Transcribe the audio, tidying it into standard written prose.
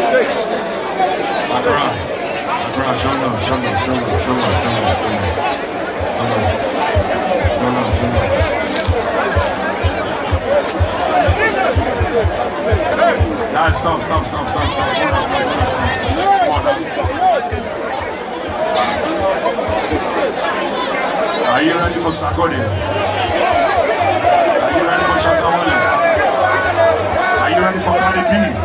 Stop. Are you ready for Sakode? Are you ready for Shazamole? Are you ready for Cardi B?